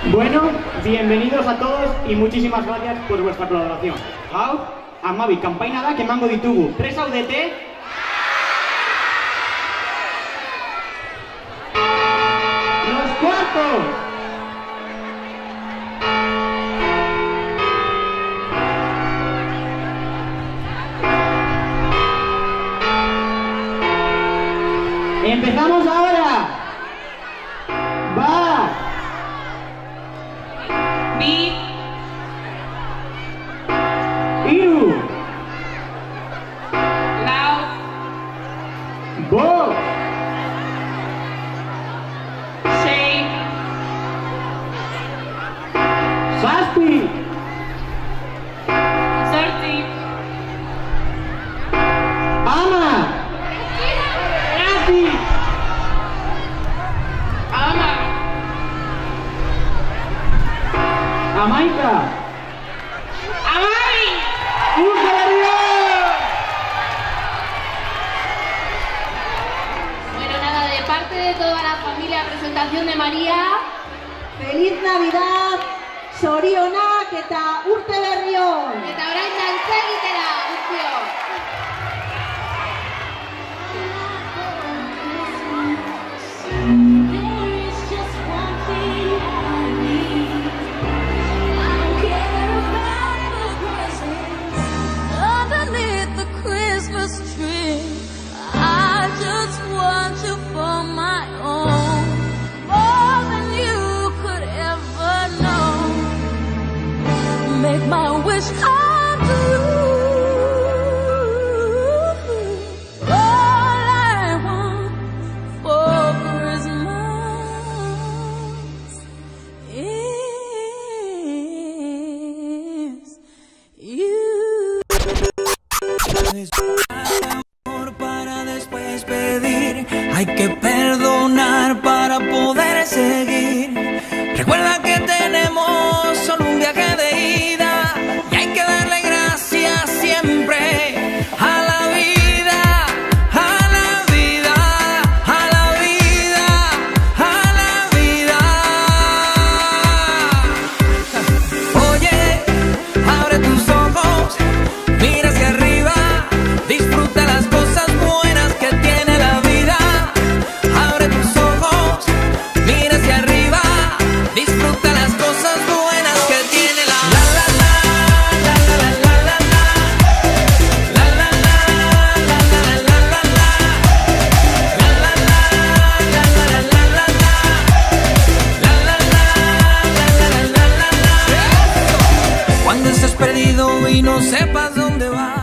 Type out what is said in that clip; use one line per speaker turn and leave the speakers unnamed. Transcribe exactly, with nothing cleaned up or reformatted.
Bueno, bienvenidos a todos y muchísimas gracias por vuestra colaboración. Hau, amabi, kanpaina da emango ditugu. Prest zaudete? Los cuartos! ¡Empezamos ahora! ¡Va!
Bi
Iru
Lau
Bo
Sei
Zazpi
Zortzi
Ama Zazpi
Ama
Amaika
Amabi
Urte Berrión.
Bueno, nada, de parte de toda la familia, presentación de María.
Feliz Navidad, zorionak eta urte berri on!
Eta orain dantza egitera, guztio.
Underneath the Christmas tree, I just want you for my own, more than you could ever know. Make my wish come true. All I want for Christmas is you.
Amor para después pedir, hay que perdonar para poder seguir. Recuerda que tenemos solo un viaje de ida y hay que darle gracias siempre a la vida, a la vida, a la vida, a la vida. Oye, abre tus ojos, mira hacia arriba, disfruta las cosas buenas que tiene la vida. Abre tus ojos, mira hacia arriba, disfruta las cosas buenas que tiene la la la la la la la la la la la la la la la. Cuando estés perdido y no sepas dónde vas,